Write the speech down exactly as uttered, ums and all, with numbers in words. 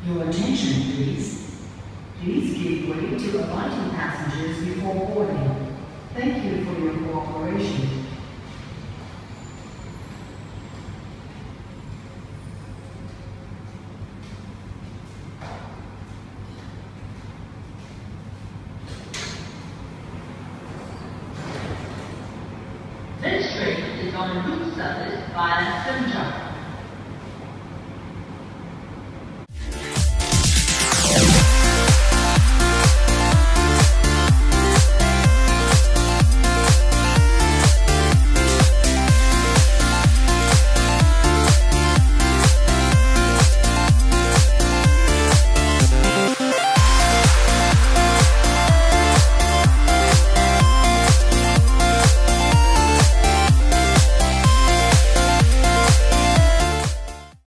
Your attention, please. Please give way to alighting passengers before boarding. Thank you for your cooperation. This train is on a route service